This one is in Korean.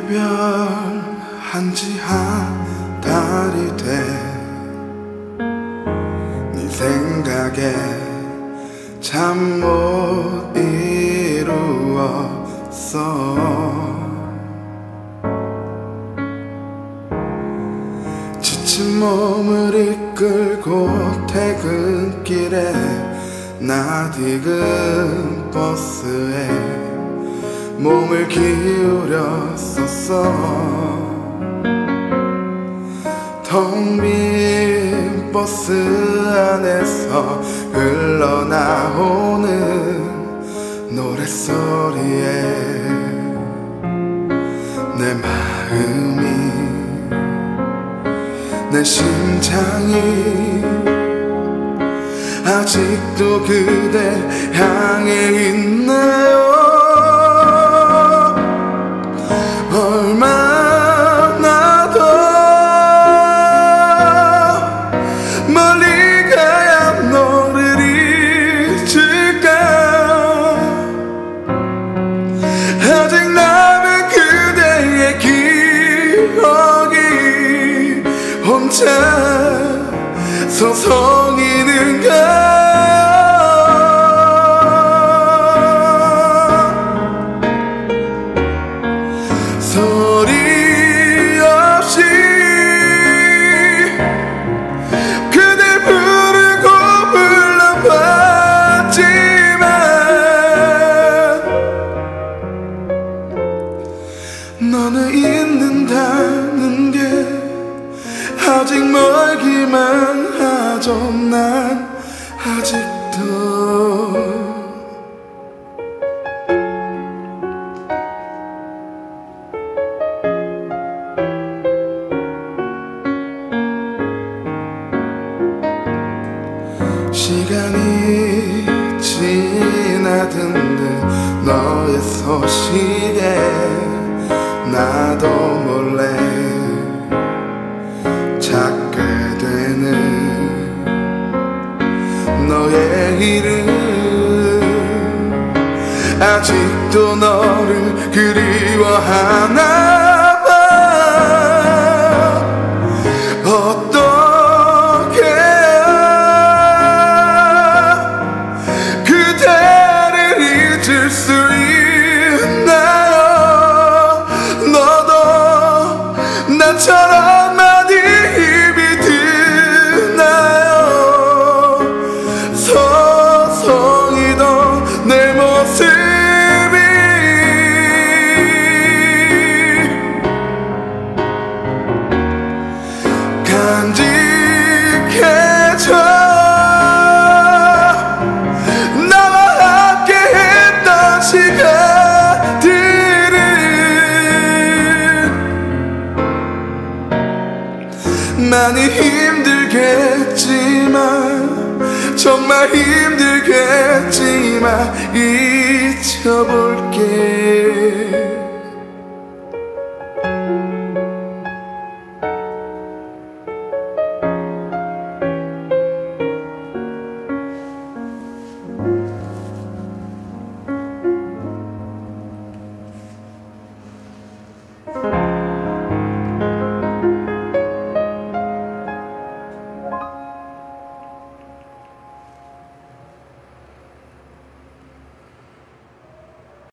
이별한 지 한 달이 돼 네 생각에 잠 못 이루었어. 지친 몸을 이끌고 퇴근길에 낯익은 버스에 몸을 기울였었어. 텅 빈 버스 안에서 흘러나오는 노랫소리에 내 마음이, 내 심장이 아직도 그대 향해 있나요? 얼마나 더 멀리 가야 너를 잊을까? 아직 남은 그대의 기억이 혼자 서성이는가? 소리 없이 그댈 부르고 불러봤지만 너는 잊는다는 게 아직 멀기만 하죠. 난 아직도 시간이 지나든 너의 소식에 나도 몰래 찾게 되는 너의 이름. 아직도 너를 그리워하나 봐. 어떻게 그대를 잊을 수 있나요? 너도 나처럼 많이 힘이 드나요? 서성이던 내 모습이 간직해져 나와 함께 했던 시간들은 많이 힘들겠지만, 정말 힘들겠지만 잊혀볼게.